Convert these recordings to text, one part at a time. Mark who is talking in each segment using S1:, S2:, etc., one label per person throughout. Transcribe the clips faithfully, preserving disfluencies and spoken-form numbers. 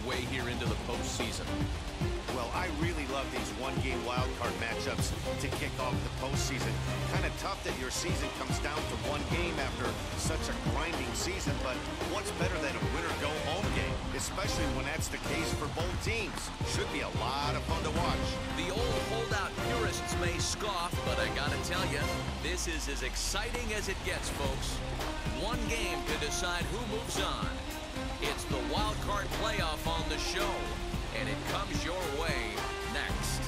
S1: way here into the postseason?
S2: Well, I really love these one-game wild card matchups to kick off the postseason. Kind of tough that your season comes down to one game after such a grinding season, but what's better than a winner-go-home game, especially when that's the case for both teams? Should be a lot of fun to watch.
S1: The old holdout purists may scoff, but I gotta tell you, this is as exciting as it gets, folks. One game to decide who moves on. It's the wild card playoff on the show, and it comes your way next.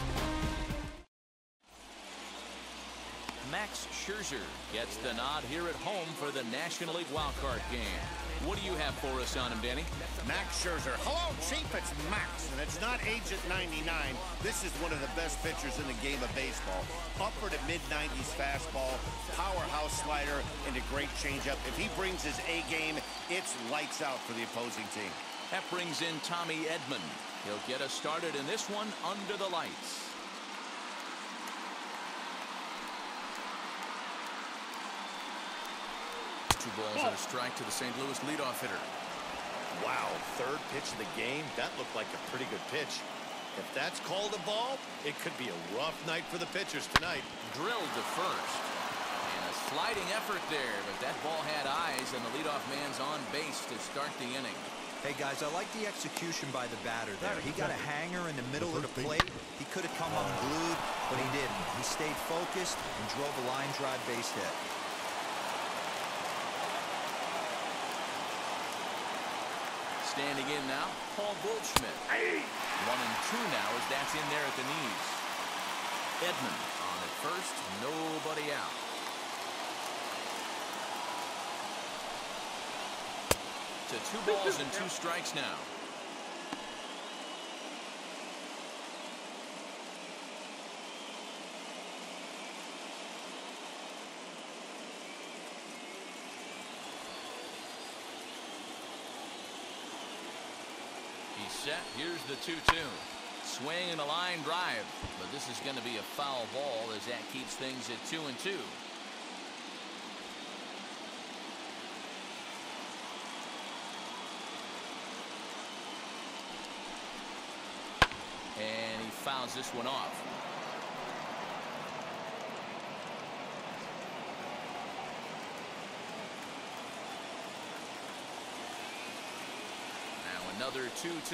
S1: Max Scherze gets the nod here at home for the National League wildcard game. What do you have for us on him, Danny?
S2: Max Scherze. Hello, Chief. It's Max, and it's not age at ninety-nine. This is one of the best pitchers in the game of baseball. Upper to mid nineties fastball, powerhouse slider, and a great changeup. If he brings his A game, it's lights out for the opposing team.
S1: That brings in Tommy Edman. He'll get us started in this one under the lights. Two balls and a strike to the Saint Louis leadoff hitter.
S2: Wow, third pitch of the game. That looked like a pretty good pitch. If that's called a ball, it could be a rough night for the pitchers tonight.
S1: Drilled to first. And a sliding effort there, but that ball had eyes, and the leadoff man's on base to start the inning.
S3: Hey, guys, I like the execution by the batter there. He got a hanger in the middle of the plate. He could have come unglued, but he didn't. He stayed focused and drove a line drive base hit.
S1: Standing in now, Paul Goldschmidt. Hey. One and two now as that's in there at the knees. Edman on at first, nobody out. To two balls and two strikes now. He's set. Here's the two two. Swing and a line drive. But this is going to be a foul ball as that keeps things at two and two. And he fouls this one off. Now another two two.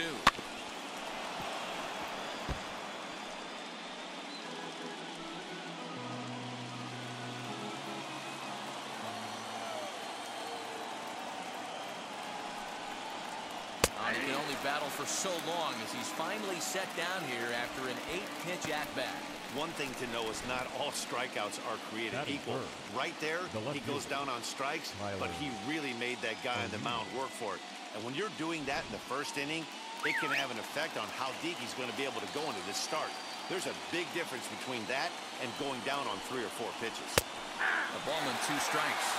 S1: He can only battle for so long as he's finally set down here after an eight-pitch at-bat.
S2: One thing to know is not all strikeouts are created equal. Right there, he goes down on strikes, but he really made that guy on the mound work for it. And when you're doing that in the first inning, it can have an effect on how deep he's going to be able to go into this start. There's a big difference between that and going down on three or four pitches.
S1: A ball and two strikes.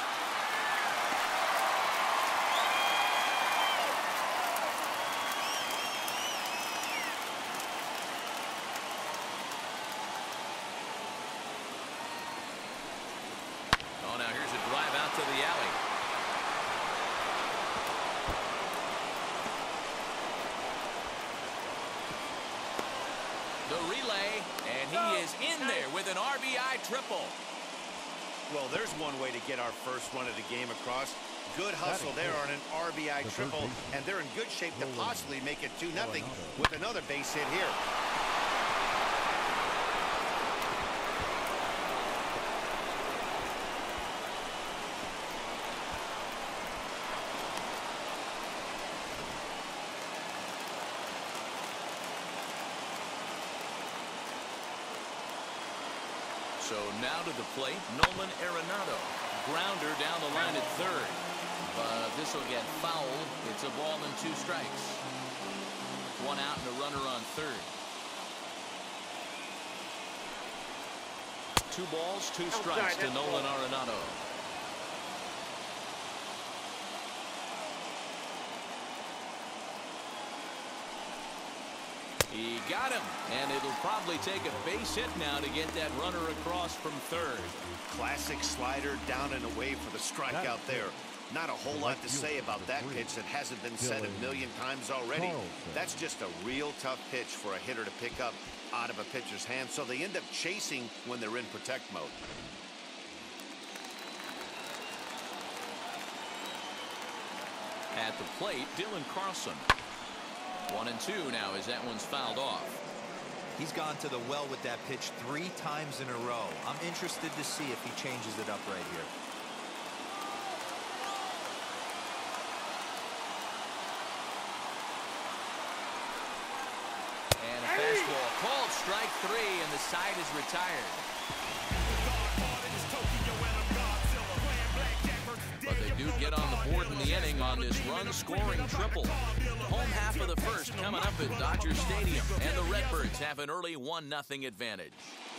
S1: To the alley. The relay, and he is in there with an R B I triple.
S2: Well, there's one way to get our first run of the game across. Good hustle there on an R B I triple, and they're in good shape to possibly make it two nothing with another base hit here.
S1: So now to the plate, Nolan Arenado. Grounder down the line at third. But this will get fouled. It's a ball and two strikes. One out and a runner on third. Two balls, two strikes to Nolan Arenado. He got him, and it'll probably take a base hit now to get that runner across from third.
S2: Classic slider down and away for the strikeout there. Not a whole lot to say about that pitch that hasn't been said a million times already. That's just a real tough pitch for a hitter to pick up out of a pitcher's hand, so they end up chasing when they're in protect mode.
S1: At the plate, Dylan Carlson. One and two now as that one's fouled off.
S3: He's gone to the well with that pitch three times in a row. I'm interested to see if he changes it up right here.
S1: And a fastball called strike three, and the side is retired. But they do get on the board in the inning on this run-scoring triple. Home half of the first coming up at Dodger Stadium, and the Redbirds have an early one nothing advantage.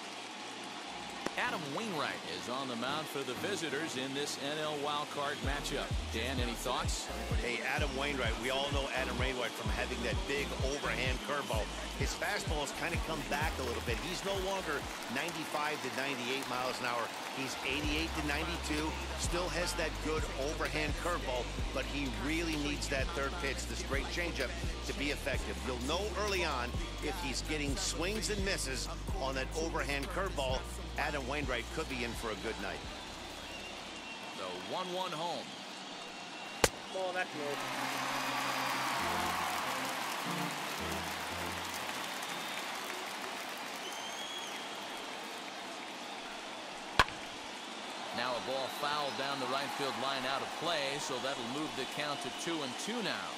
S1: Adam Wainwright is on the mound for the visitors in this N L wildcard matchup. Dan, any thoughts?
S2: Hey, Adam Wainwright, we all know Adam Wainwright from having that big overhand curveball. His fastball has kind of come back a little bit. He's no longer ninety-five to ninety-eight miles an hour. He's eighty-eight to ninety-two. Still has that good overhand curveball, but he really needs that third pitch, the straight changeup, to be effective. You'll know early on if he's getting swings and misses on that overhand curveball. Adam Wainwright could be in for a good night.
S1: So one one home.
S4: Oh, that's good.
S1: Now a ball fouled down the right field line out of play, so that'll move the count to two and two now.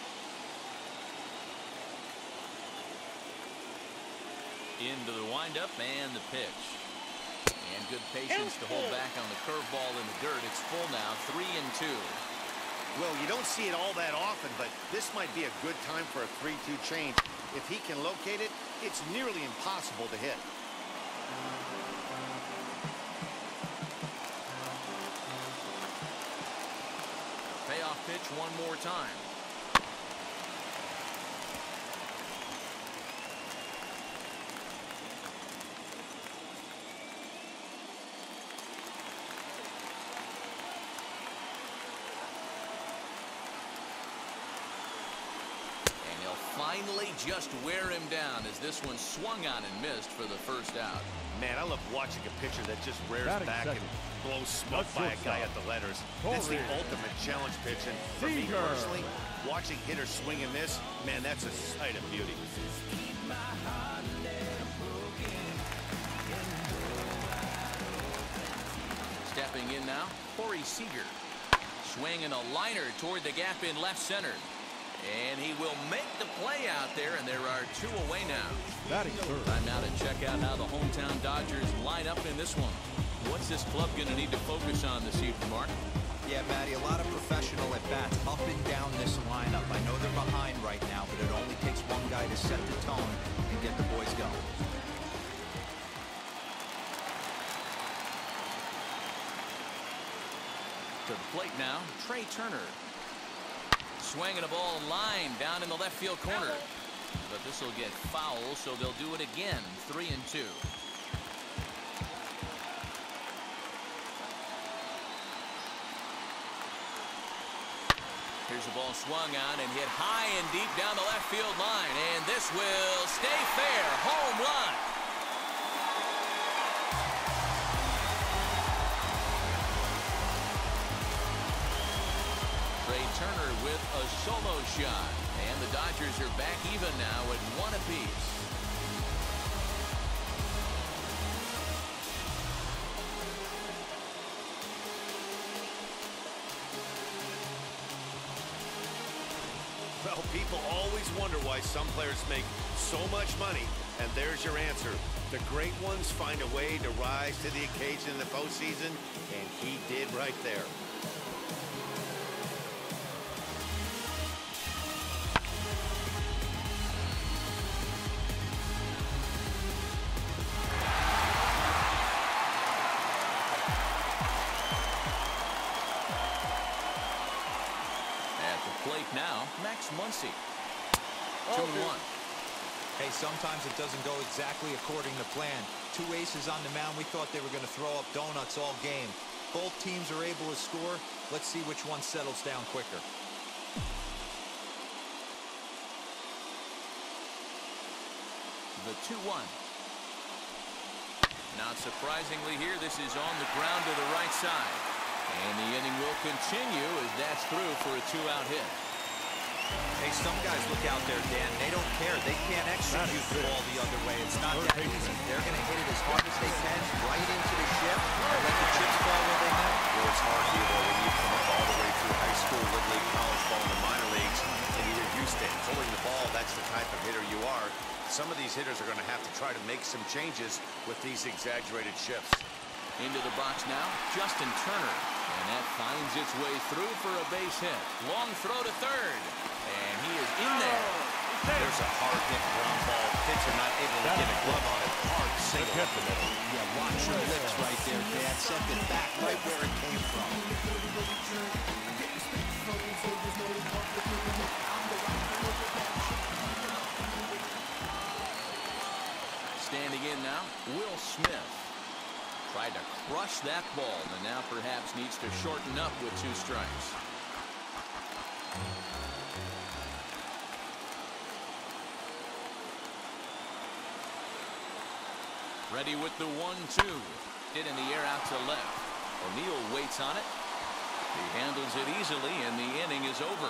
S1: Into the windup and the pitch. And good patience to hold back on the curveball in the dirt. It's full now, three and two.
S2: Well, you don't see it all that often, but this might be a good time for a three two change. If he can locate it, it's nearly impossible to hit.
S1: Payoff pitch one more time. Finally just wear him down as this one swung on and missed for the first out.
S2: Man, I love watching a pitcher that just rears back and blows smoke by a guy at the letters. That's the ultimate challenge pitch, and for me personally, watching hitters swing and miss, man, that's a sight of beauty.
S1: Stepping in now, Corey Seager. Swinging a liner toward the gap in left center. And he will make the play out there, and there are two away now. Time now to check out how the hometown Dodgers line up in this one. What's this club going to need to focus on this evening, Mark?
S3: Yeah, Matty, a lot of professional at-bats up and down this lineup. I know they're behind right now, but it only takes one guy to set the tone and get the boys going.
S1: To the plate now, Trey Turner. Swinging a ball line down in the left field corner. But this will get foul, so they'll do it again. Three and two. Here's the ball swung on and hit high and deep down the left field line. And this will stay fair. Home run. Turner with a solo shot, and the Dodgers are back even now at one apiece.
S2: Well, people always wonder why some players make so much money, and there's your answer. The great ones find a way to rise to the occasion in the postseason, and he did right there.
S1: Now, Max Muncy. Two and one.
S3: Hey, sometimes it doesn't go exactly according to plan. Two aces on the mound. We thought they were going to throw up donuts all game. Both teams are able to score. Let's see which one settles down quicker.
S1: The two one. Not surprisingly here, this is on the ground to the right side. And the inning will continue as that's through for a two-out hit.
S3: Hey, some guys look out there, Dan. They don't care. They can't execute the ball the other way. It's not that easy. They're going to hit it as hard as they can, right into the chip, and let the chips fall where they may.
S2: Well, it's hard here, though, when you come up all the way through high school, little league, college ball, and the minor leagues, and you're used to pulling the ball. That's the type of hitter you are. Some of these hitters are going to have to try to make some changes with these exaggerated shifts.
S1: Into the box now, Justin Turner. And that finds its way through for a base hit. Long throw to third. And he is in there.
S2: There's a hard-hit ground ball. Pitcher not able to get a glove on it. Hard single up the middle.
S3: Yeah, watch your lips right there, Dan. Sent it back right where it came from.
S1: Standing in now, Will Smith. Tried to crush that ball, and now perhaps needs to shorten up with two strikes. Ready with the one two. Hit in the air out to left. O'Neill waits on it. He handles it easily, and the inning is over.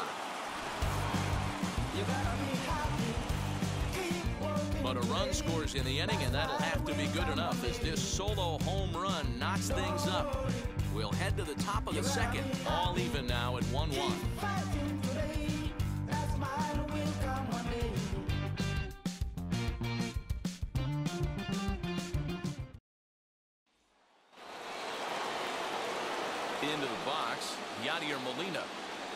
S1: But a run scores in the inning, and that'll have to be good enough as this solo home run knocks things up. We'll head to the top of the second. All even now at one one. Into the box, Yadier Molina.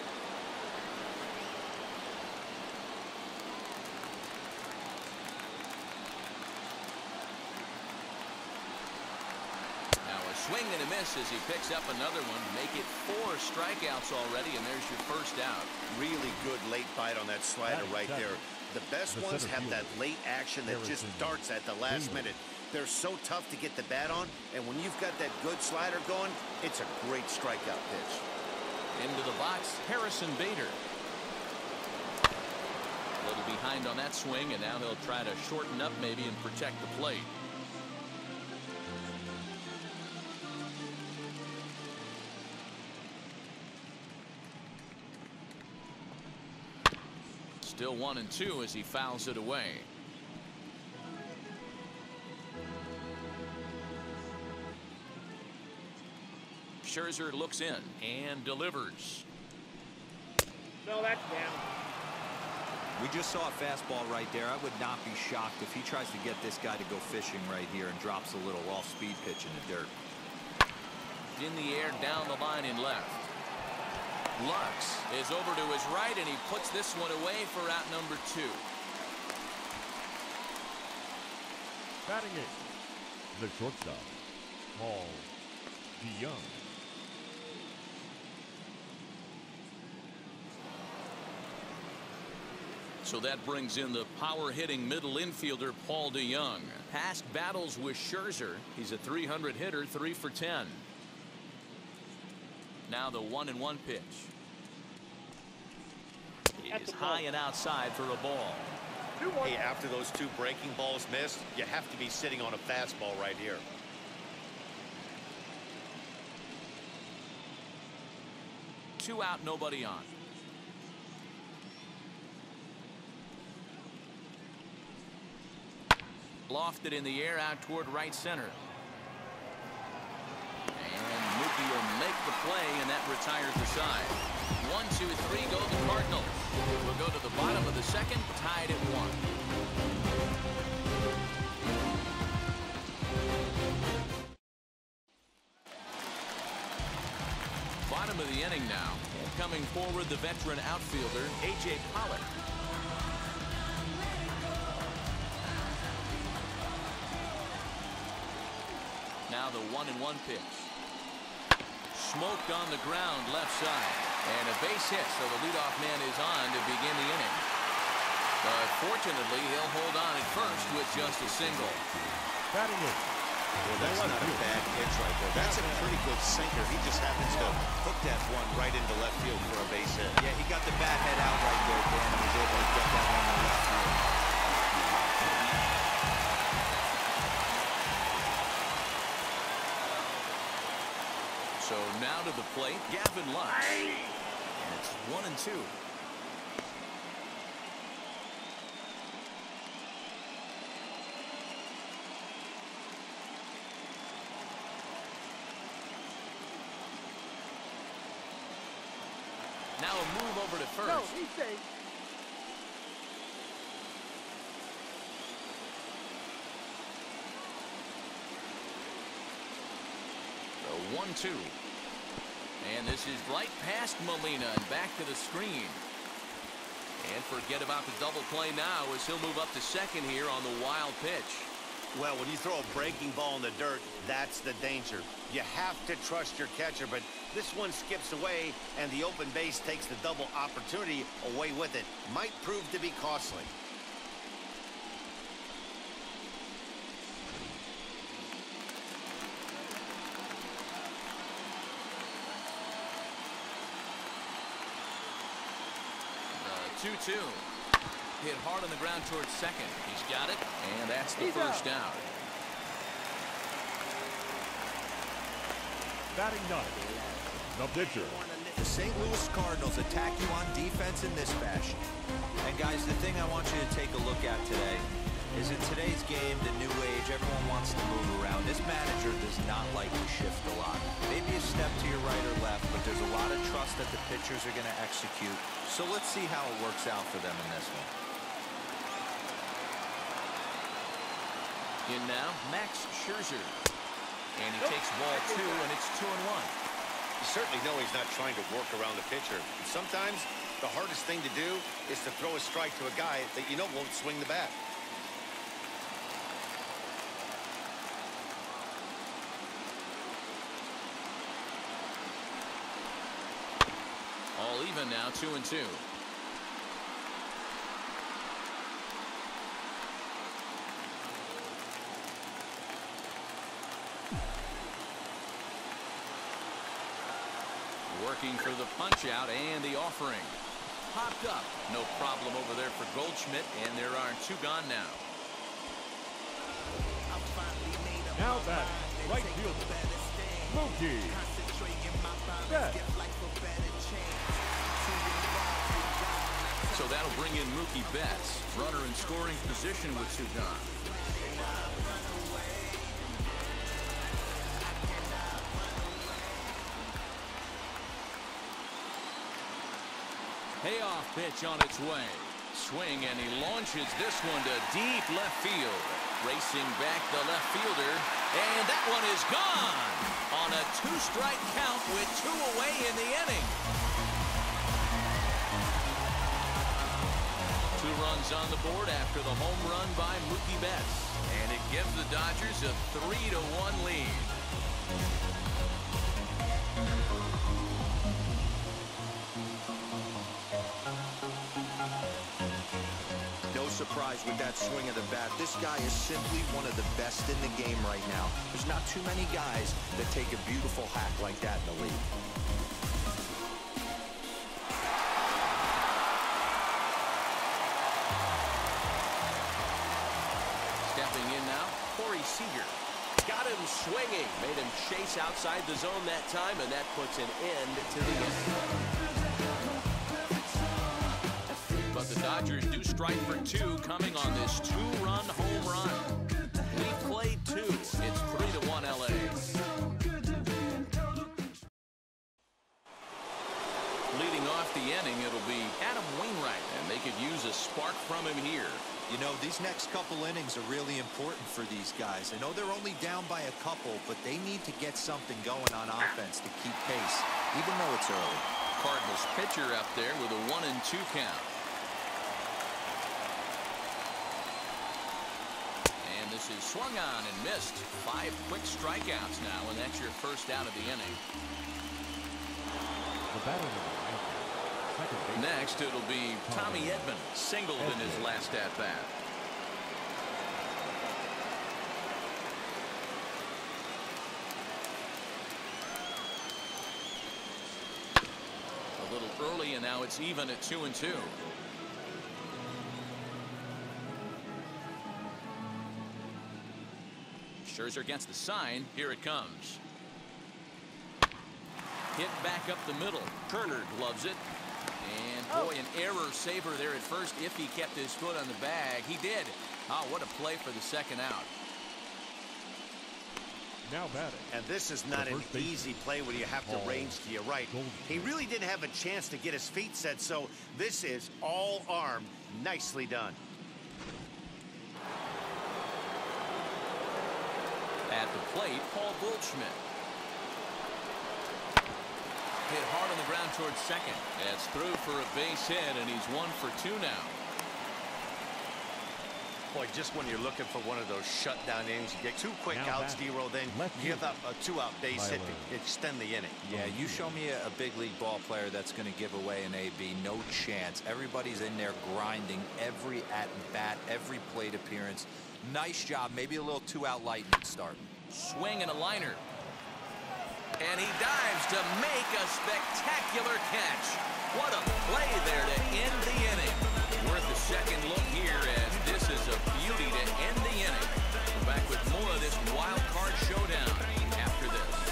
S1: Swing and a miss as he picks up another one. Make it four strikeouts already, and there's your first out.
S2: Really good late bite on that slider right there. The best ones have that late action that just darts at the last minute. They're so tough to get the bat on, and when you've got that good slider going, it's a great strikeout pitch.
S1: Into the box, Harrison Bader. A little behind on that swing, and now he'll try to shorten up maybe and protect the plate. Still one and two as he fouls it away. Scherze looks in and delivers.
S4: No, that's down.
S3: We just saw a fastball right there. I would not be shocked if he tries to get this guy to go fishing right here and drops a little off-speed pitch in the dirt.
S1: In the air, down the line in left. Lux is over to his right, and he puts this one away for out number two.
S5: Batting eight, the shortstop, Paul DeYoung.
S1: So that brings in the power-hitting middle infielder, Paul DeYoung. Past battles with Scherze, he's a three hundred hitter, three for ten. Now the one and one pitch. It is high and outside for a ball.
S2: Hey, after those two breaking balls missed, you have to be sitting on a fastball right here.
S1: Two out, nobody on. Lofted in the air out toward right center. And Mookie will make the play, and that retires the side. One, two, three, go the Cardinals. We'll go to the bottom of the second, tied at one. Bottom of the inning now. Coming forward, the veteran outfielder, A J Pollock. Now the one and one pitch. Smoked on the ground left side. And a base hit, so the leadoff man is on to begin the inning. But fortunately, he'll hold on at first with just a single.
S5: Batting it,
S2: Well, that's not a bad pitch right there. That's a pretty good sinker. He just happens to hook that one right into left field for a base hit.
S3: Yeah, he got the bat head out right there, Dan, and was able to get that one to left field.
S1: So now to the plate, Gavin Lux. And it's one and two. Now a move over to first.
S4: No, he's safe.
S1: The one two. And this is right past Molina and back to the screen. And forget about the double play now as he'll move up to second here on the wild pitch.
S2: Well, when you throw a breaking ball in the dirt, that's the danger. You have to trust your catcher, but this one skips away, and the open base takes the double opportunity away with it. Might prove to be costly.
S1: The two two. Hit hard on the ground towards second. He's got it, and that's the
S4: He's
S1: first
S4: out.
S1: out.
S5: Batting ninth, the pitcher.
S3: The Saint Louis Cardinals attack you on defense in this fashion. And guys, the thing I want you to take a look at today is in today's game, the new age, everyone wants to move around. This manager does not like to shift a lot. Maybe a step to your right or left, but there's a lot of trust that the pitchers are going to execute. So let's see how it works out for them in this one.
S1: In now, Max Scherze. And he takes ball two, and it's two and one.
S2: You certainly know he's not trying to work around the pitcher. And sometimes the hardest thing to do is to throw a strike to a guy that you know won't swing the bat.
S1: All even now, two and two. Working for the punch out and the offering. Popped up. No problem over there for Goldschmidt, and there are two gone now.
S5: Now batting, right fielder, Mookie Betts.
S1: So that'll bring in Mookie Betts. Runner in scoring position with two gone. Payoff pitch on its way. Swing, and he launches this one to deep left field. Racing back the left fielder, and that one is gone on a two-strike count with two away in the inning. Two runs on the board after the home run by Mookie Betts, and it gives the Dodgers a three to one lead.
S3: Surprise with that swing of the bat. This guy is simply one of the best in the game right now. There's not too many guys that take a beautiful hack like that in the league.
S1: Stepping in now, Corey Seager. Got him swinging. Made him chase outside the zone that time, and that puts an end to the inning. But the Dodgers do strike for two coming on this two-run home run. We played two. It's three to one L A. Leading off the inning, it'll be Adam Wainwright, and they could use a spark from him here.
S3: You know, these next couple innings are really important for these guys. I know they're only down by a couple, but they need to get something going on offense to keep pace, even though it's early.
S1: Cardinals pitcher up there with a one and two count. This is swung on and missed. Five quick strikeouts now, and that's your first out of the inning.
S5: The batter number nine, second base.
S1: Next, it'll be Tommy Edman, singled in his last at-bat. early, and now it's even at two and two. Scherze against the sign. Here it comes. Hit back up the middle. Turner gloves it. And boy, an error saver there at first if he kept his foot on the bag. He did. Oh, what a play for the second out.
S5: Now batting.
S2: And this is not an easy play when you have to range to your right. He really didn't have a chance to get his feet set, so this is all arm. Nicely done.
S1: At the plate, Paul Goldschmidt. Hit hard on the ground towards second. That's through for a base hit, and he's one for two now.
S2: Boy, just when you're looking for one of those shutdown innings, you get two quick
S5: Now
S2: outs,
S5: batting.
S2: D-Roll, then
S5: Left
S2: give
S5: field.
S2: up a two-out base hit to extend the inning.
S3: Yeah, you show me a, a big league ball player that's going to give away an A B. No chance. Everybody's in there grinding every at-bat, every plate appearance. Nice job. Maybe a little two-out lightning start.
S1: Swing and a liner. And he dives to make a spectacular catch. What a play there to end the inning. Worth a second look here, as this is a beauty to end the inning. We're back with more of this wild card showdown after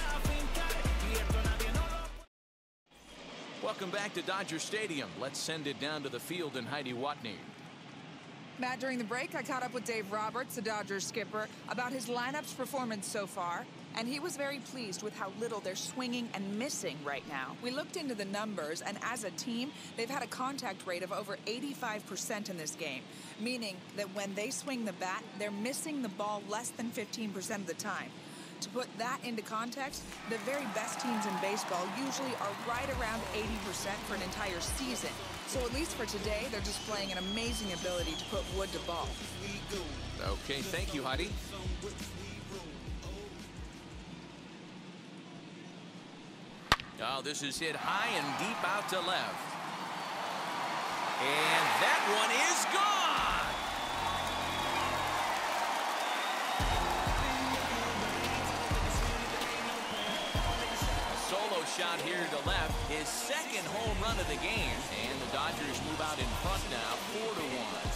S1: this. Welcome back to Dodger Stadium. Let's send it down to the field and Heidi Watney.
S6: Matt, during the break, I caught up with Dave Roberts, the Dodgers skipper, about his lineup's performance so far, and he was very pleased with how little they're swinging and missing right now. We looked into the numbers, and as a team, they've had a contact rate of over eighty-five percent in this game, meaning that when they swing the bat, they're missing the ball less than fifteen percent of the time. To put that into context, the very best teams in baseball usually are right around eighty percent for an entire season. So at least for today, they're displaying an amazing ability to put wood to ball.
S1: Okay, thank you, Heidi. Oh, this is hit high and deep out to left. And that one is gone! A solo shot here to left, his second home run of the game, and the Dodgers move out in front now, four to one.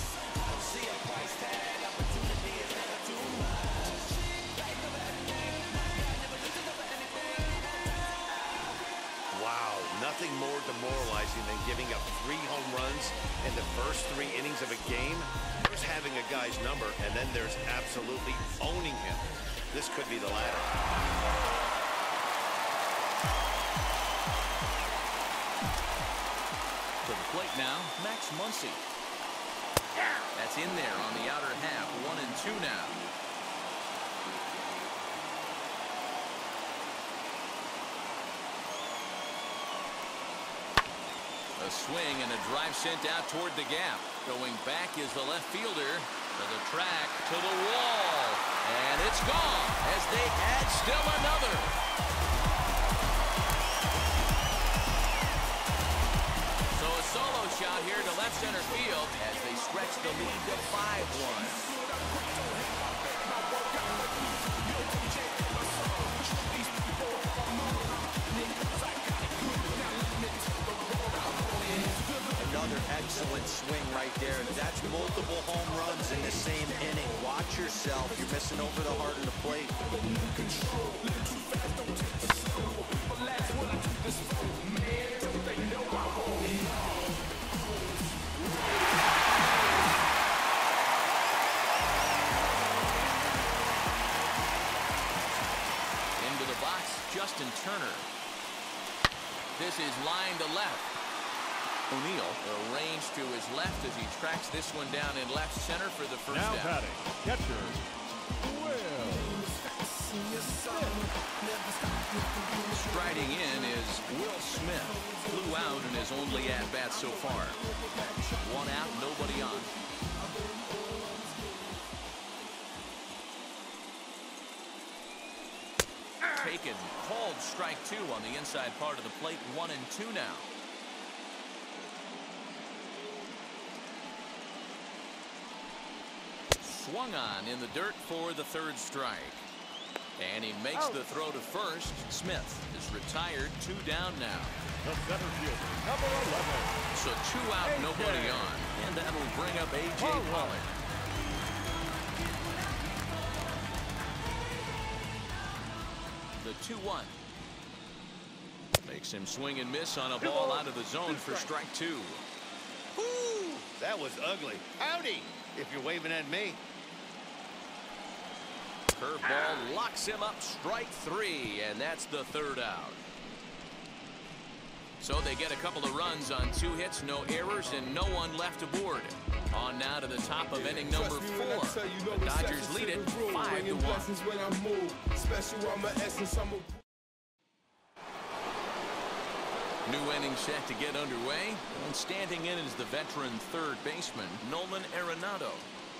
S2: Wow, nothing more demoralizing than giving up three home runs in the first three innings of a game. There's having a guy's number, and then there's absolutely owning him. This could be the latter.
S1: To the plate now, Max Muncy. That's in there on the outer half, one and two now. A swing and a drive sent out toward the gap. Going back is the left fielder to the track, to the wall. And it's gone as they add still another. So a solo shot here to left center field as they stretch the lead to five one.
S3: Another excellent swing right there. That's multiple home runs in the same inning. Watch yourself. You're missing over the heart of the plate.
S1: Into the box, Justin Turner. This is line to left. O'Neill arranged to his left as he tracks this one down in left center for the first
S5: Now
S1: down.
S5: batting, catcher, Will.
S1: Striding in is Will Smith. Flew out in his only at-bat so far. One out, nobody on. Taken, called strike two on the inside part of the plate, one and two now. Swung on in the dirt for the third strike. And he makes
S6: Oh.
S1: the throw to first. Smith is retired, two down now.
S5: The center fielder, number eleven.
S1: So two out, nobody on. And that'll bring up A J Pollock. The two one. Makes him swing and miss on a ball out of the zone for strike two.
S2: Woo! That was ugly. Howdy, if you're waving at me.
S1: Curveball locks him up, strike three, and that's the third out. So they get a couple of runs on two hits, no errors, and no one left aboard. On now to the top of inning number four. The Dodgers lead it five to one. New inning set to get underway, and standing in is the veteran third baseman, Nolan Arenado.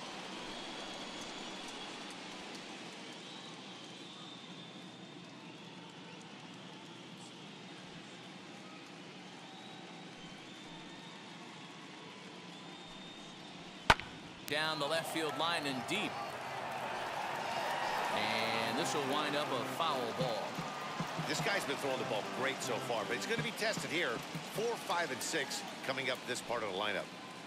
S1: Down the left field line and deep. And this will wind up a foul ball.
S2: This guy's been throwing the ball great so far, but it's going to be tested here. Four, five, and six coming up this part of the lineup.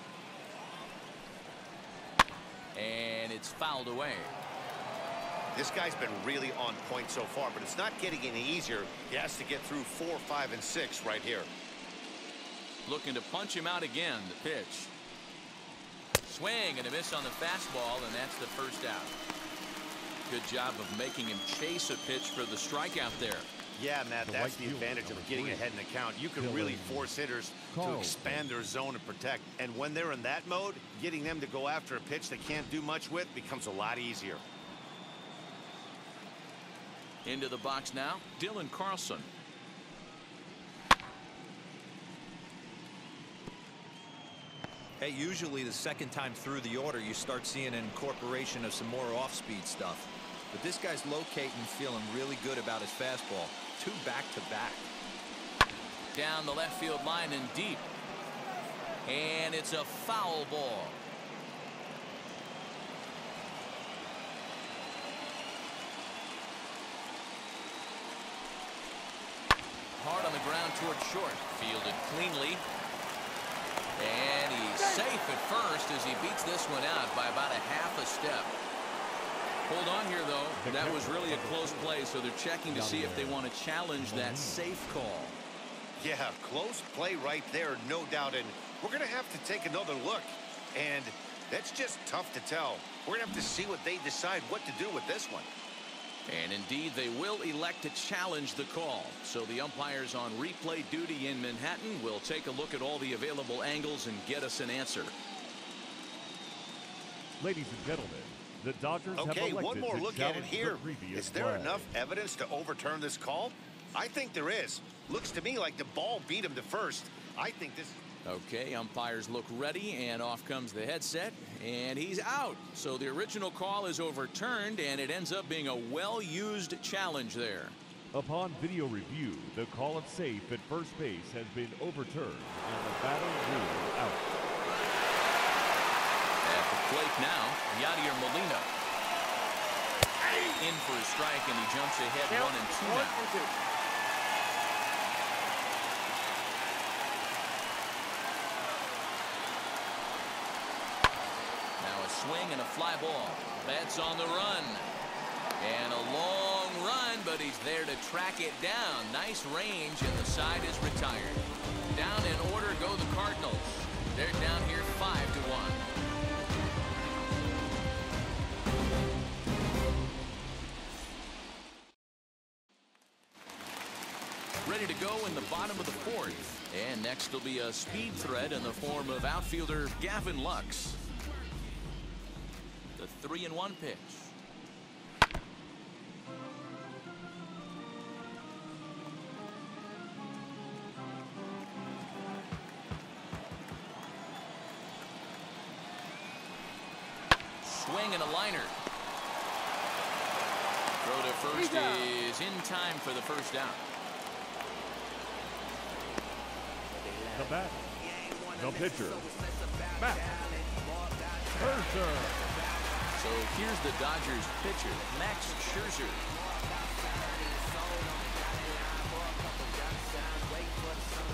S1: And it's fouled away.
S2: This guy's been really on point so far, but it's not getting any easier. He has to get through four, five, and six right here.
S1: Looking to punch him out again. The pitch. Swing and a miss on the fastball, and that's the first out. Good job of making him chase a pitch for the strikeout there.
S2: Yeah, Matt, that's the advantage of getting ahead in the count. You can really force hitters to expand their zone and protect. And when they're in that mode, getting them to go after a pitch they can't do much with becomes a lot easier.
S1: Into the box now, Dylan Carlson.
S3: Hey, usually the second time through the order, you start seeing an incorporation of some more off-speed stuff. But this guy's locating, feeling really good about his fastball. Two back-to-back.
S1: Down the left field line and deep. And it's a foul ball. Hard on the ground toward short. Fielded cleanly. And he's safe at first as he beats this one out by about a half a step. Hold on here, though. That was really a close play, so they're checking to see if they want to challenge that safe call.
S2: Yeah, close play right there, no doubt. And we're going to have to take another look. And that's just tough to tell. We're going to have to see what they decide what to do with this one.
S1: And indeed, they will elect to challenge the call. So the umpires on replay duty in Manhattan will take a look at all the available angles and get us an answer.
S5: Ladies and gentlemen, the Dodgers
S2: okay,
S5: have elected
S2: one more
S5: to
S2: look at it
S5: challenge
S2: here.
S5: The
S2: is there
S5: flag.
S2: enough evidence to overturn this call? I think there is. Looks to me like the ball beat him to first. I think this.
S1: Okay, umpires look ready, and off comes the headset, and he's out. So the original call is overturned, and it ends up being a well-used challenge there.
S5: Upon video review, the call of safe at first base has been overturned, and the batter ruled out.
S1: At the plate now, Yadier Molina. In for a strike, and he jumps ahead one and two now. Swing and a fly ball. That's on the run. And a long run, but he's there to track it down. Nice range, and the side is retired. Down in order go the Cardinals. They're down here five to one. Ready to go in the bottom of the fourth. And next will be a speed threat in the form of outfielder Gavin Lux. The three and one pitch. Swing and a liner. Throw to first is in time for the first down.
S5: The bat. The pitcher. Matt Scherze.
S1: So here's the Dodgers pitcher, Max Scherze.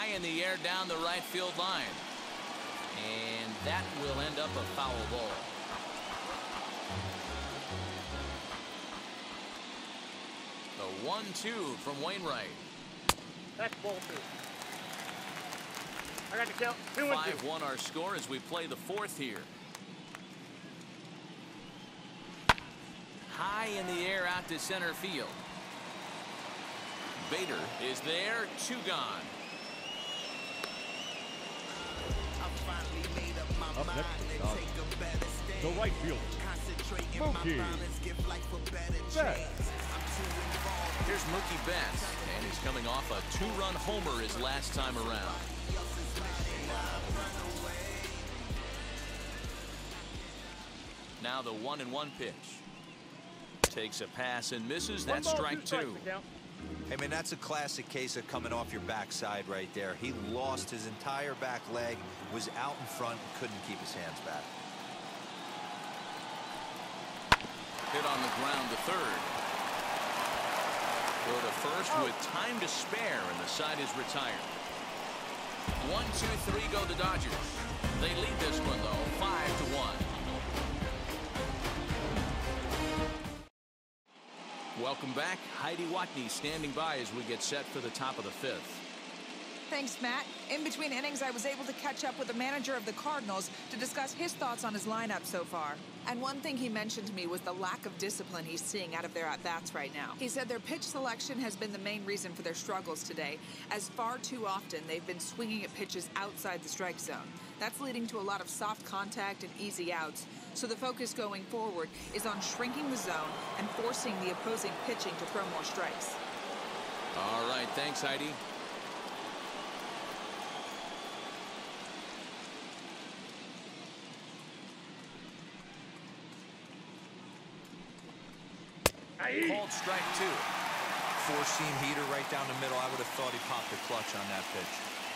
S1: high in the air down the right field line. And that will end up a foul ball. The one two from Wainwright.
S4: That's ball two. I got to count. Two and two.
S1: five one our score as we play the fourth here. High in the air out to center field. Bader is there, two gone.
S5: Up next, uh, the right fielder, Mookie Betts.
S1: Here's Mookie Betts, and he's coming off a two-run homer his last time around. Now the one and one pitch. Takes a pass and misses. That's strike two.
S3: Hey, man, that's a classic case of coming off your backside right there. He lost his entire back leg, was out in front, and couldn't keep his hands back.
S1: Hit on the ground to third. Go to first with time to spare, and the side is retired. One, two, three go the Dodgers. They lead this one, though, five to one. Welcome back. Heidi Watney standing by as we get set for the top of the fifth.
S6: Thanks, Matt. In between innings, I was able to catch up with the manager of the Cardinals to discuss his thoughts on his lineup so far. And one thing he mentioned to me was the lack of discipline he's seeing out of their at-bats right now. He said their pitch selection has been the main reason for their struggles today, as far too often they've been swinging at pitches outside the strike zone. That's leading to a lot of soft contact and easy outs. So the focus going forward is on shrinking the zone and forcing the opposing pitching to throw more strikes.
S1: All right, thanks, Heidi. Called strike two.
S3: Four-seam heater right down the middle. I would have thought he popped the clutch on that pitch.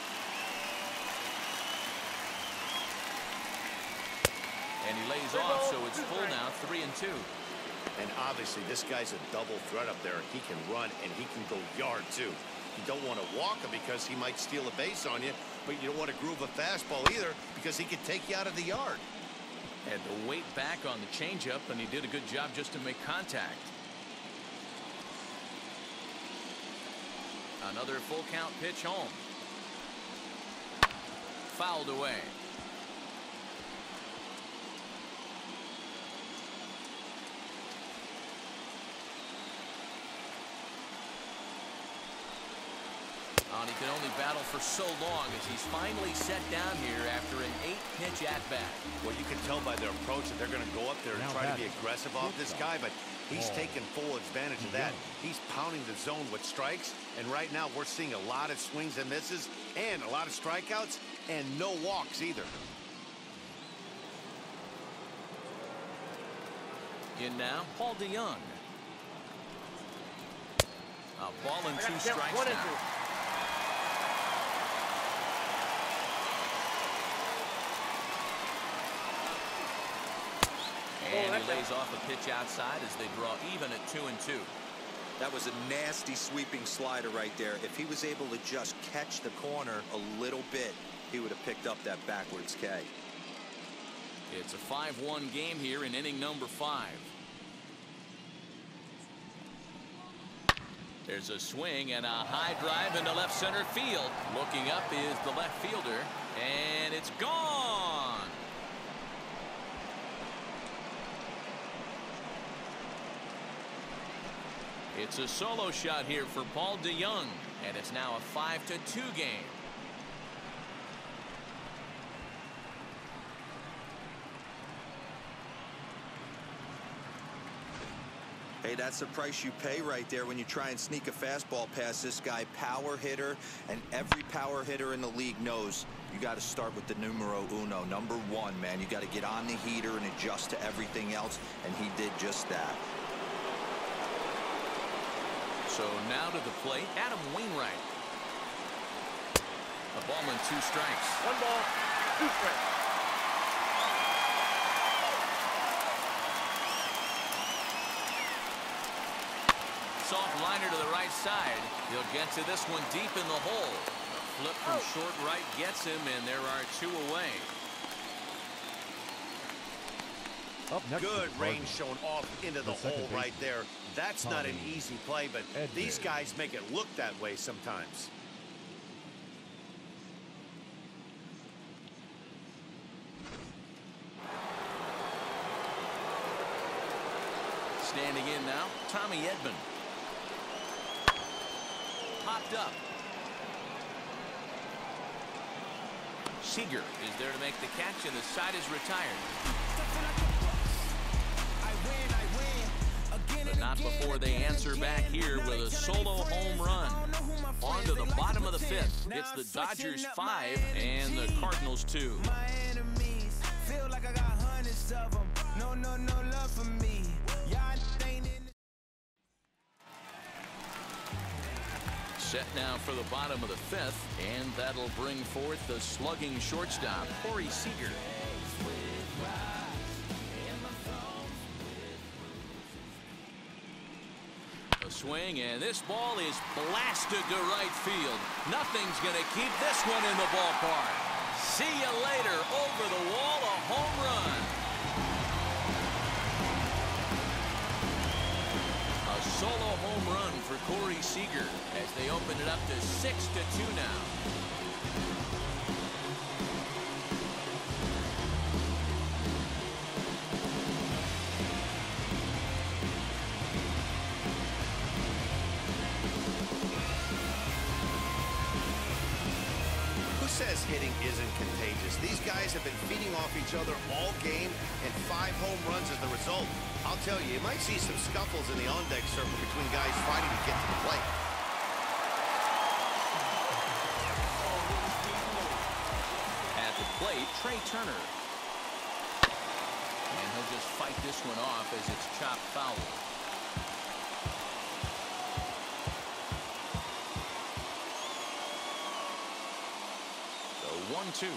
S1: And he lays off, so it's full now, three and two.
S2: And obviously, this guy's a double threat up there. He can run, and he can go yard, too. You don't want to walk him because he might steal a base on you, but you don't want to groove a fastball either because he can take you out of the yard.
S1: Had to wait back on the changeup, and he did a good job just to make contact. Another full count pitch home. Fouled away. Oh, and he can only battle for so long as he's finally set down here after an eight-pitch at-bat.
S2: Well, you can tell by their approach that they're going to go up there and
S5: Now
S2: try to be
S5: batting.
S2: aggressive off this guy, but he's taking full advantage of that. He's pounding the zone with strikes, and right now we're seeing a lot of swings and misses and a lot of strikeouts and no walks either.
S1: In now, Paul DeYoung. A ball and two strikes now. And he lays off a pitch outside as they draw even at two and two.
S3: That was a nasty sweeping slider right there. If he was able to just catch the corner a little bit, he would have picked up that backwards K.
S1: It's a five one game here in inning number five. There's a swing and a high drive into left center field. Looking up is the left fielder, and it's gone. It's a solo shot here for Paul DeYoung, and it's now a five to two game.
S3: Hey, that's the price you pay right there when you try and sneak a fastball past this guy. Power hitter, and every power hitter in the league knows you got to start with the numero uno, number one, man. You got to get on the heater and adjust to everything else, and he did just that.
S1: So now to the plate, Adam Wainwright. A ball and two strikes.
S4: One ball, two strikes.
S1: Soft liner to the right side. He'll get to this one deep in the hole. A flip from short right gets him, and there are two away.
S5: Up next,
S2: good range shown off into the, the hole right there. That's Tommy. Not an easy play, but Edwin. These guys make it look that way sometimes.
S1: Standing in now, Tommy Edman. Popped up. Seager is there to make the catch, and the side is retired. But not before they answer back here with a solo home run. On to the bottom of the fifth. It's the Dodgers five and the Cardinals two. Set now for the bottom of the fifth, and that'll bring forth the slugging shortstop, Corey Seager. A swing, and this ball is blasted to right field. Nothing's going to keep this one in the ballpark. See you later. Over the wall, a home run. A solo home run for Corey Seager as they open it up to six to two now.
S2: Says hitting isn't contagious. These guys have been feeding off each other all game, and five home runs as the result. I'll tell you, you might see some scuffles in the on-deck circle between guys fighting to get to the plate.
S1: At the plate, Trey Turner. And he'll just fight this one off as it's chopped foul. one two.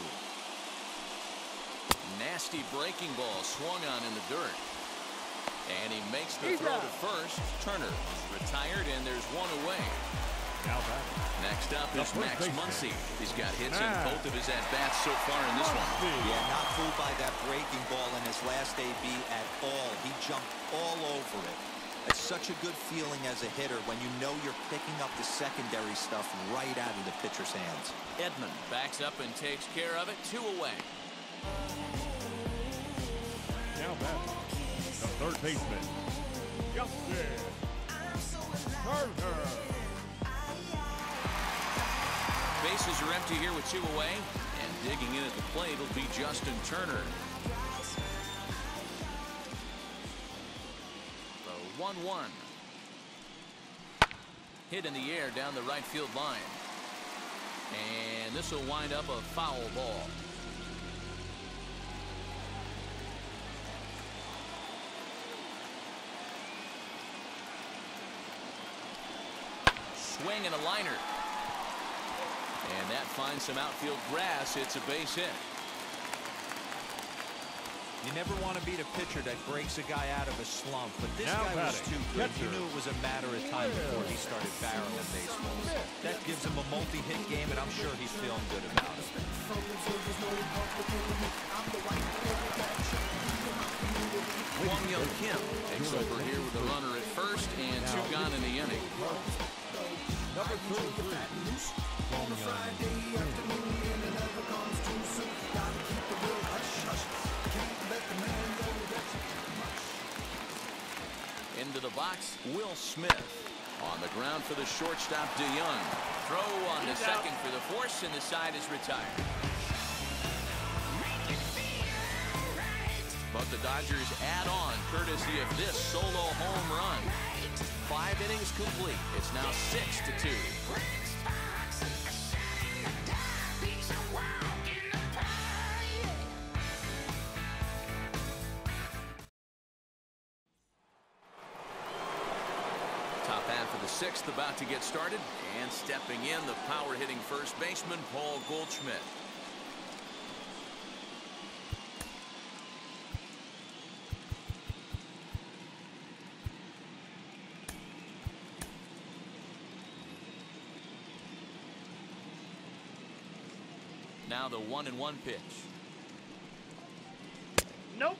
S1: Nasty breaking ball swung on in the dirt. And he makes the throw to first. Turner is retired, and there's one away.
S5: Now back.
S1: Next up is Max Muncy. He's got hits in both of his at-bats so far in this one.
S3: Yeah, not fooled by that breaking ball in his last A B at all. He jumped all over it. It's such a good feeling as a hitter when you know you're picking up the secondary stuff right out of the pitcher's hands.
S1: Edman backs up and takes care of it. Two away.
S5: Now back, the third baseman, Justin Turner.
S1: Bases are empty here with two away, and digging in at the plate will be Justin Turner. one one. Hit in the air down the right field line. And this will wind up a foul ball. Swing and a liner. And that finds some outfield grass. It's a base hit.
S3: You never want to beat a pitcher that breaks a guy out of a slump, but this
S5: now
S3: guy
S5: batting.
S3: was too good. You knew it was a matter of time before he started barreling baseballs. That gives him a multi-hit game, and I'm sure he's feeling good about it.
S1: Kwang Young Kim takes over here with a runner at first and two gone in the inning.
S5: Number thirty-three. On a Friday afternoon, and it never comes too soon. Gotta keep the real hush hush.
S1: Into the box, Will Smith. On the ground for the shortstop, DeYoung. Throw on the second for the force, and the side is retired. But the Dodgers add on, courtesy of this solo home run. Five innings complete. It's now six to two. Top half of the sixth about to get started, and stepping in, the power-hitting first baseman, Paul Goldschmidt. Now the one and one pitch.
S4: Nope.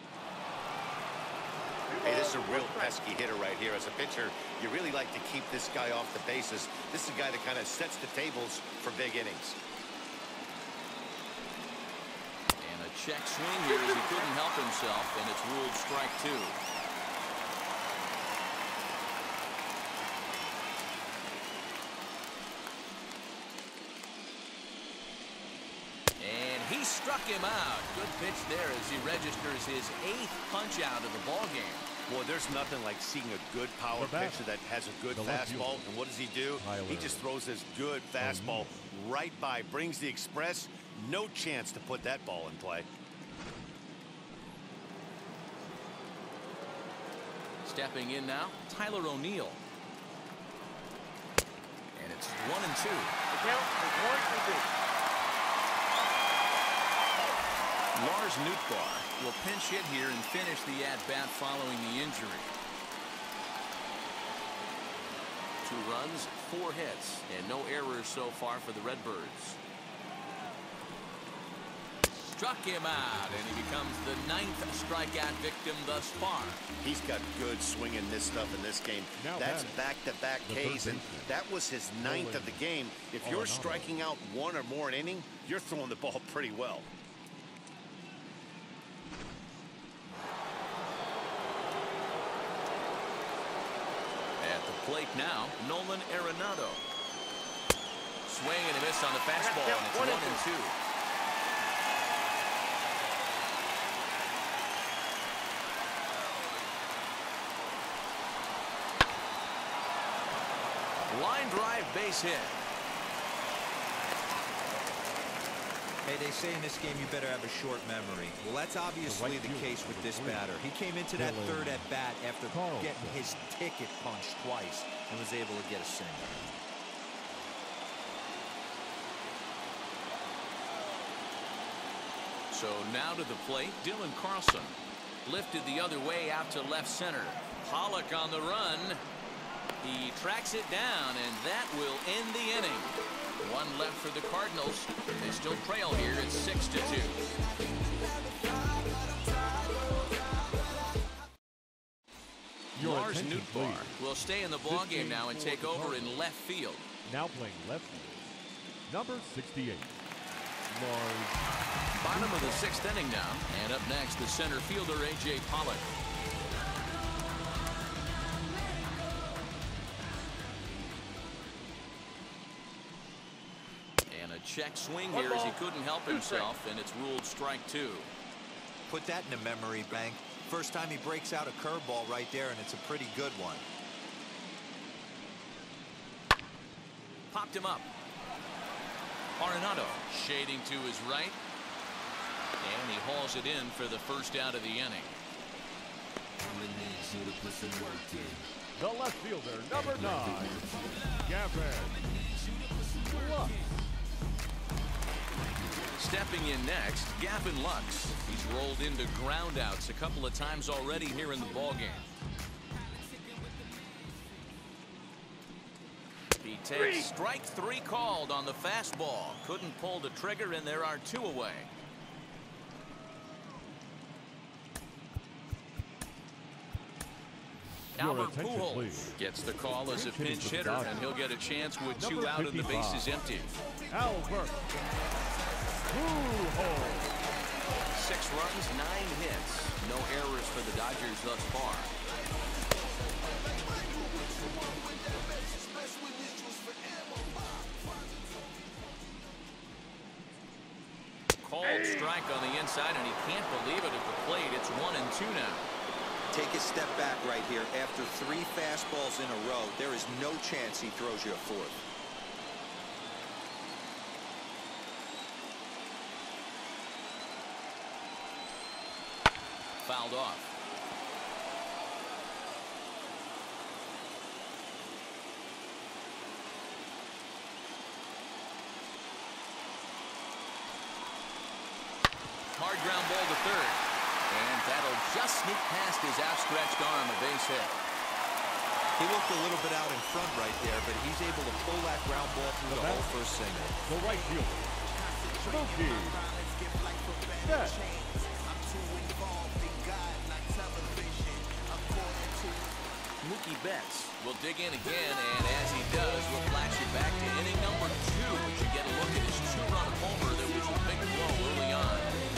S2: Hey, this is a real pesky hitter right here. As a pitcher, you really like to keep this guy off the bases. This is a guy that kind of sets the tables for big innings.
S1: And a check swing here as he couldn't help himself, and it's ruled strike two. He struck him out. Good pitch there as he registers his eighth punch out of the ball game.
S2: Boy, there's nothing like seeing a good power pitcher that has a good fastball. And what does he do? He just throws this good fastball right by, brings the express. No chance to put that ball in play.
S1: Stepping in now, Tyler O'Neill. And it's one and two.
S4: The count is one and two.
S1: Lars Nootbaar will pinch hit here and finish the at-bat following the injury. Two runs, four hits, and no errors so far for the Redbirds. Struck him out, and he becomes the ninth strikeout victim thus far.
S2: He's got good swing and miss stuff in this game.
S7: Now
S2: That's back-to-back Ks, and that was his ninth of the game. If you're striking out one or more an inning, you're throwing the ball pretty well.
S1: Plate now, Nolan Arenado. Swing and a miss on the fastball, and it's one and two. Line drive base hit.
S3: Hey, they say in this game you better have a short memory. Well, that's obviously the case with this batter. He came into that third at bat after getting his ticket punched twice and was able to get a single.
S1: So now to the plate, Dylan Carlson. Lifted the other way out to left center. Pollock on the run. He tracks it down, and that will end the inning. One left for the Cardinals. They still trail here. It's six to two. Lars Nootbaar will stay in the ball game now and take over in left field.
S7: Now playing left field, number sixty-eight, Lars.
S1: Bottom of the sixth inning now, and up next the center fielder A J Pollock. Check swing here as he couldn't help himself, and it's ruled strike two.
S3: Put that in a memory bank. First time he breaks out a curveball right there, and it's a pretty good one.
S1: Popped him up. Arenado shading to his right, and he hauls it in for the first out of the inning.
S7: The left fielder, number nine, Gavin Lux.
S1: Stepping in next, Gavin Lux. He's rolled into groundouts a couple of times already here in the ballgame. He takes strike three called on the fastball. Couldn't pull the trigger, and there are two away. Albert Pujols gets the call as a pinch hitter, and he'll get a chance with two out and the bases empty.
S7: Albert Pujols.
S1: Six runs, nine hits. No errors for the Dodgers thus far. Called strike on the inside, and he can't believe it at the plate. It's one and two now.
S3: Take a step back right here. After three fastballs in a row, there is no chance he throws you a fourth.
S1: Fouled off. Hard ground ball to third. And that'll just sneak past his outstretched arm, a base hit.
S3: He looked a little bit out in front right there, but he's able to pull that ground ball through the hole for a single.
S7: The right fielder, Mookie Betts.
S1: Mookie Betts will dig in again, and as he does, we'll flash you back to inning number two as you get a look at his two-run homer that was a big blow early on.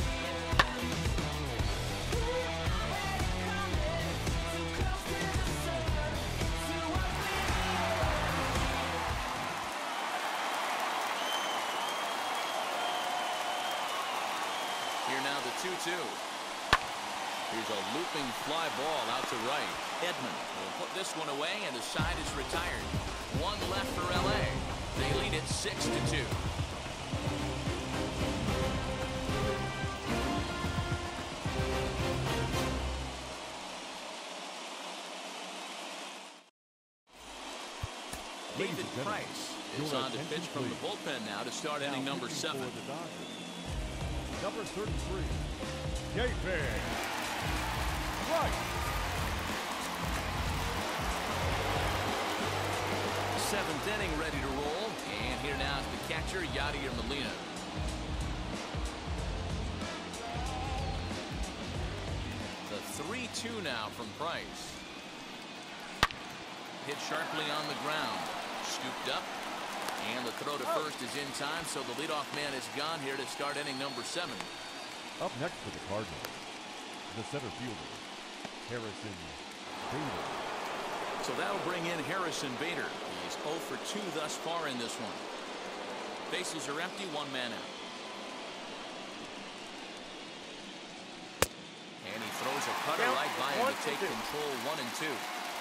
S1: Here now the two two. Here's a looping fly ball out to right. Edman will put this one away, and the side is retired. One left for L A. They lead it six to two. David Price is on to pitch from the bullpen now to start inning number seven.
S7: Number thirty-three, David Price.
S1: Seventh inning ready to roll, and here now is the catcher, Yadier Molina. The three two now from Price. Hit sharply on the ground. Scooped up. And the throw to first is in time, so the leadoff man is gone here to start inning number seven.
S7: Up next for the Cardinals, the center fielder, Harrison Bader.
S1: So that'll bring in Harrison Bader. He's oh for two thus far in this one. Bases are empty, one man out. And he throws a cutter right by him to take control, one and two.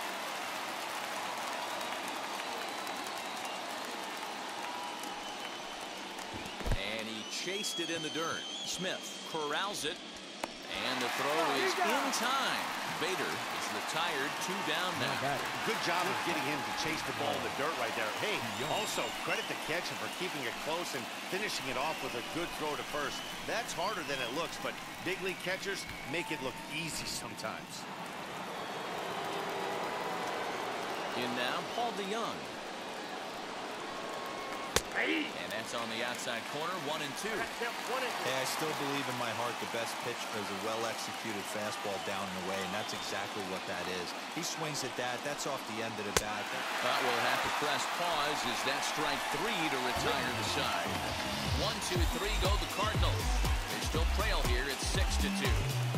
S1: Chased it in the dirt. Smith corrals it, and the throw is in time. Bader is retired, two down now.
S2: Good job of getting him to chase the ball in the dirt right there. Hey, also credit the catcher for keeping it close and finishing it off with a good throw to first. That's harder than it looks, but big league catchers make it look easy sometimes.
S1: In now, Paul DeYoung. And that's on the outside corner, one and two.
S3: Hey, I still believe in my heart the best pitch is a well-executed fastball down and away, and that's exactly what that is. He swings at that. That's off the end of the bat.
S1: But we'll have to press pause as that strike three to retire the side. One, two, three go the Cardinals. They still trail here. It's six to two.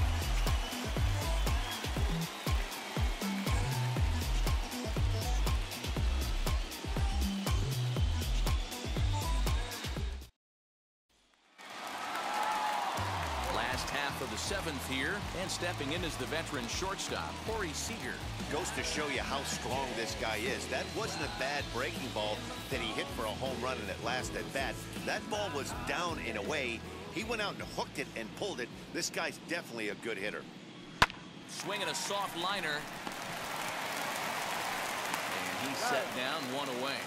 S1: For the seventh here, and stepping in is the veteran shortstop, Corey Seager.
S2: Goes to show you how strong this guy is. That wasn't a bad breaking ball that he hit for a home run in that last at bat. That ball was down and away. He went out and hooked it and pulled it. This guy's definitely a good hitter.
S1: Swinging a soft liner. And he's set down, one away.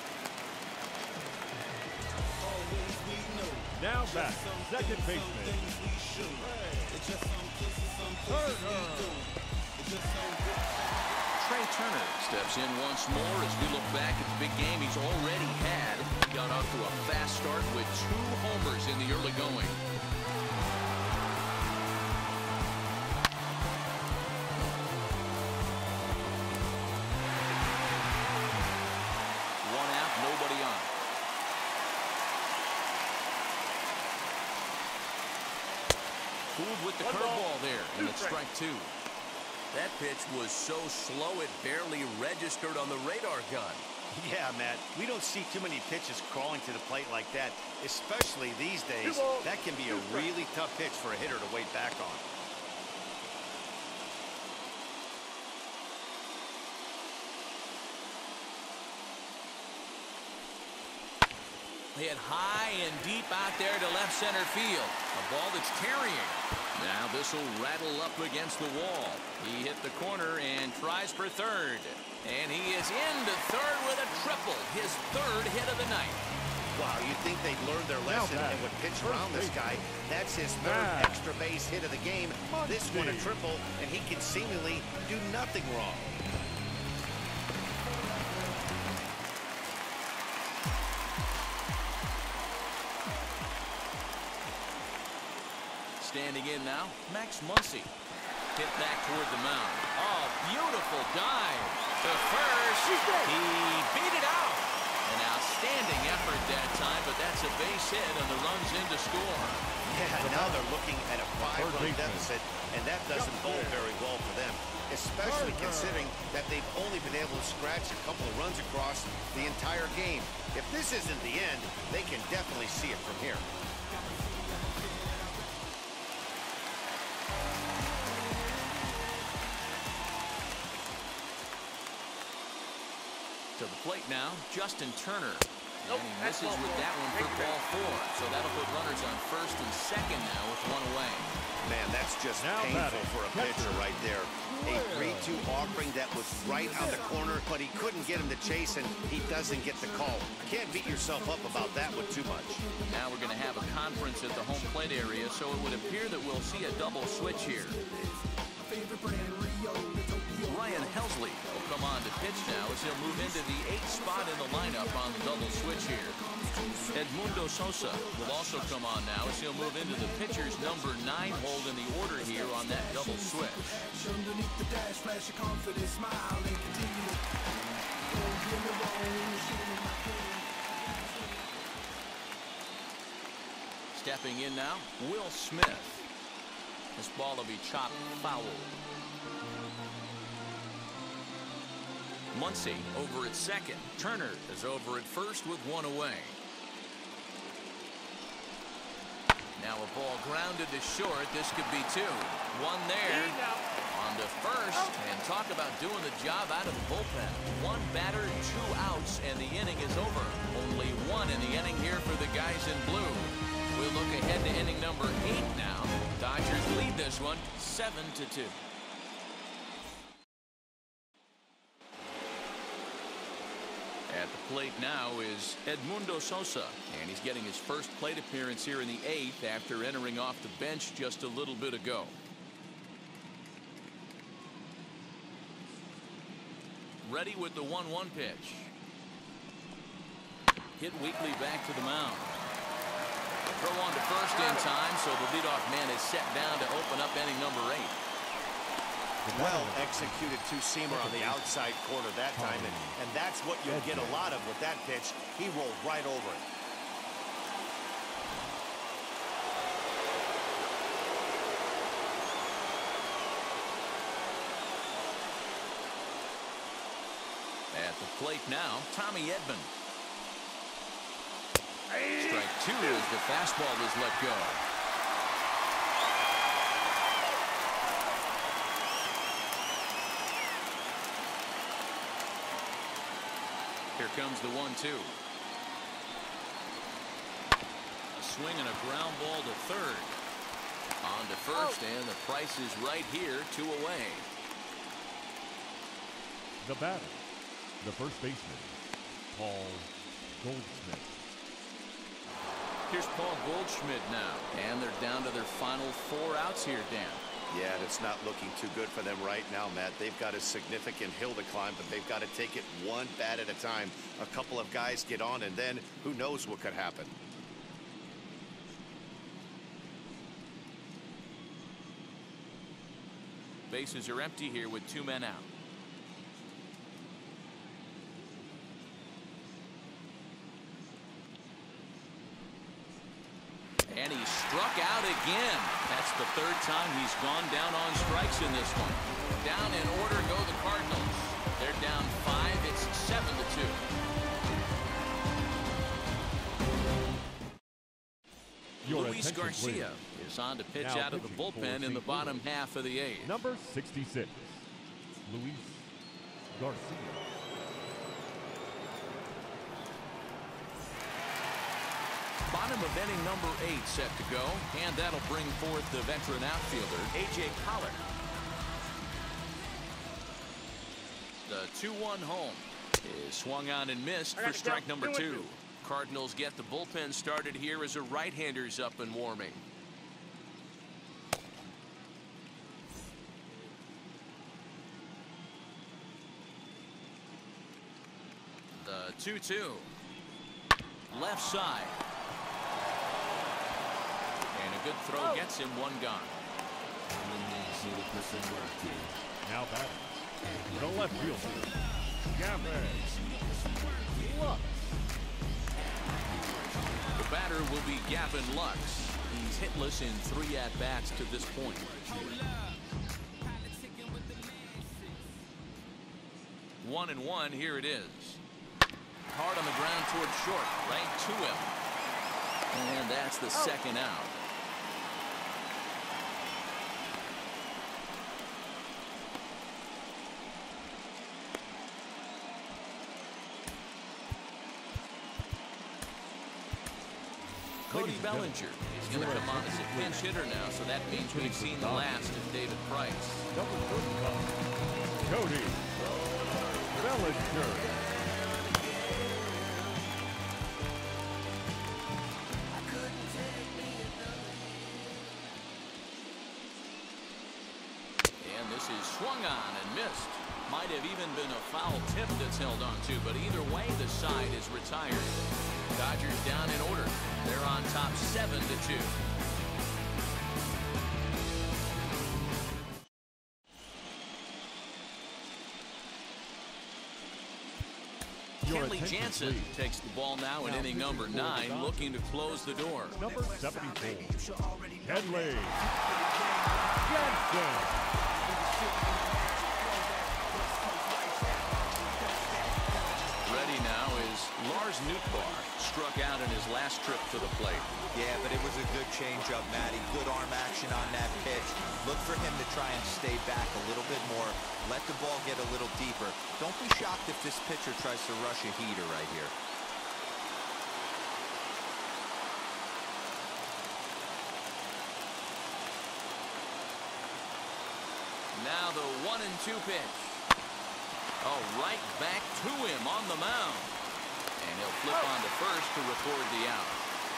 S7: Now back, second baseman, Turner.
S1: Trey Turner steps in once more as we look back at the big game he's already had. He got off to a fast start with two homers in the early going. One out, nobody on. Fooled with the curveball there, and it's strike two. That pitch was so slow it barely registered on the radar gun.
S2: Yeah, Matt, we don't see too many pitches crawling to the plate like that, especially these days. That can be a really tough pitch for a hitter to wait back on.
S1: Hit high and deep out there to left center field. A ball that's carrying. Now this will rattle up against the wall. He hit the corner and tries for third. And he is into third with a triple. His third hit of the night.
S2: Wow, you'd think they'd learned their lesson and would pitch around this guy. That's his third extra base hit of the game. This one a triple, and he can seemingly do nothing wrong.
S1: Standing in now, Max Muncy. Hit back toward the mound. Oh, beautiful dive to first. He beat it out. An outstanding effort that time, but that's a base hit and the runs in to score.
S2: Yeah, now they're looking at a five-run deficit, and that doesn't bode very well for them, especially considering that they've only been able to scratch a couple of runs across the entire game. If this isn't the end, they can definitely see it from here.
S1: To the plate now, Justin Turner. And he misses with that one for ball four. So that'll put runners on first and second now with one away.
S2: Man, that's just
S7: now
S2: painful
S7: batting.
S2: for a pitcher right there. A three two offering that was right on the corner, but he couldn't get him to chase, and he doesn't get the call. Can't beat yourself up about that one too much.
S1: Now we're going to have a conference at the home plate area, so it would appear that we'll see a double switch here. Ryan Helsley will come on to pitch now as he'll move into the eighth spot in the lineup on the double switch here. Edmundo Sosa will also come on now as he'll move into the pitcher's number nine hold in the order here on that double switch. Stepping in now, Will Smith. This ball will be chopped foul. Muncy over at second. Turner is over at first with one away. Now a ball grounded to short. This could be two. One there. On to first. And talk about doing the job out of the bullpen. One batter, two outs, and the inning is over. Only one in the inning here for the guys in blue. We'll look ahead to inning number eight now. Dodgers lead this one seven to two. At the plate now is Edmundo Sosa, and he's getting his first plate appearance here in the eighth after entering off the bench just a little bit ago. Ready with the one one pitch. Hit weakly back to the mound. Throw on to first in time, so the leadoff man is set down to open up inning number eight.
S2: Well executed two-seamer on the outside corner that time, and, and that's what you'll get a lot of with that pitch. He rolled right over it.
S1: At the plate now, Tommy Edman. Strike two as the fastball is let go. Here comes the one two. A swing and a ground ball to third. On to first, and the price is right here, two away.
S7: The batter, the first baseman, Paul Goldschmidt.
S1: Here's Paul Goldschmidt now, and they're down to their final four outs here, Dan.
S2: Yeah, and it's not looking too good for them right now, Matt. They've got a significant hill to climb, but they've got to take it one bat at a time. A couple of guys get on, and then who knows what could happen.
S1: Bases are empty here with two men out. And he struck out again. That's the third time he's gone down on strikes in this one. Down in order go the Cardinals. They're down five. It's seven to two.
S7: Your
S1: Luis
S7: attention,
S1: Garcia
S7: please.
S1: is on to pitch
S7: Now
S1: out of the
S7: pitching for
S1: bullpen in the
S7: Saint
S1: bottom
S7: Louis.
S1: half of the eighth.
S7: Number sixty-six, Luis Garcia.
S1: Bottom of inning number eight set to go, and that'll bring forth the veteran outfielder, A J Collar. The two one home is swung on and missed for strike number two. Cardinals get the bullpen started here as a right-hander's up and warming. The two two. Left side. And a good throw gets him one gone.
S7: Now batting. The left fielder. Gavin Lux.
S1: The batter will be Gavin Lux. He's hitless in three at-bats to this point. One and one, here it is. Hard on the ground toward short, right to him. And that's the oh. second out. Cody Bellinger is going to come on as a pinch hitter now, so that means we've seen the last of David Price.
S7: Cody Bellinger.
S1: And this is swung on and missed. Might have even been a foul tip that's held on to, but either way, the side is retired. Dodgers down in order. They're on top seven to two. Kenley Jansen takes the ball now in inning number nine, looking to close the door.
S7: Number seventy-four, Kenley Jansen.
S1: Ready now is Lars Nootbaar, struck out in his last trip to the plate.
S3: Yeah, but it was a good changeup, Matty. Good arm action on that pitch. Look for him to try and stay back a little bit more. Let the ball get a little deeper. Don't be shocked if this pitcher tries to rush a heater right here.
S1: Now the one and two pitch. Oh, right back to him on the mound. And he'll flip on to first to record the out.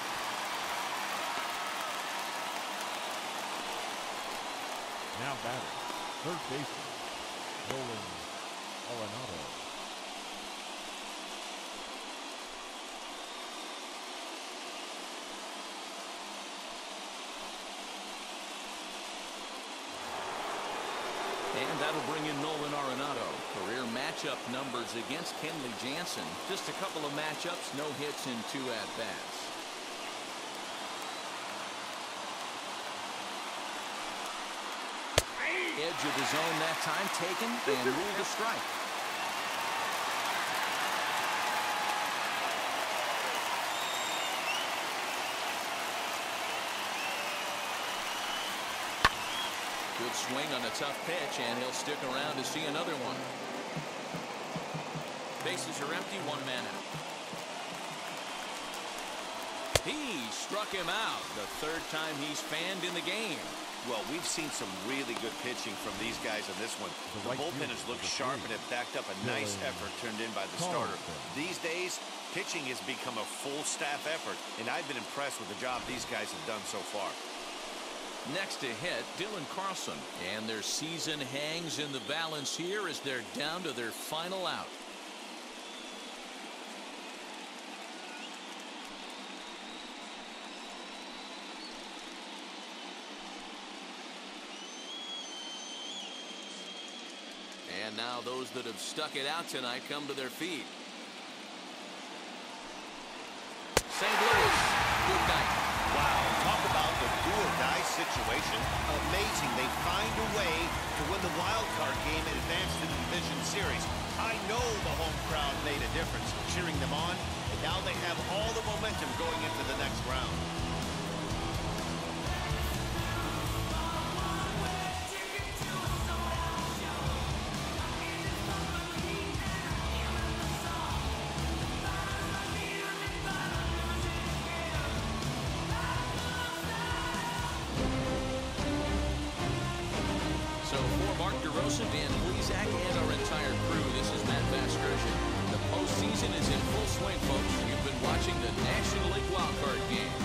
S7: Now batting, third baseman, Nolan Arenado.
S1: And that'll bring in Nolan Arenado. Career matchup numbers against Kenley Jansen. Just a couple of matchups, no hits in two at-bats. Edge of the zone that time taken and ruled a strike. Good swing on a tough pitch, and he'll stick around to see another one. Bases are empty, one man out. He struck him out, the third time he's fanned in the game.
S2: Well, we've seen some really good pitching from these guys on this one. The bullpen has looked sharp and have backed up a nice effort turned in by the starter. These days, pitching has become a full staff effort, and I've been impressed with the job these guys have done so far.
S1: Next to hit, Dylan Carlson. And their season hangs in the balance here as they're down to their final out. And now those that have stuck it out tonight come to their feet. Saint Louis, good night.
S2: Wow, talk about the do-or-die situation. Amazing. They find a way to win the wild card game and advance to the division series. I know the home crowd made a difference, cheering them on, and now they have all the momentum going into the next round.
S1: Dan Plesac and our entire crew, this is Matt Vasgersian. The postseason is in full swing, folks. You've been watching the National League Wildcard Game.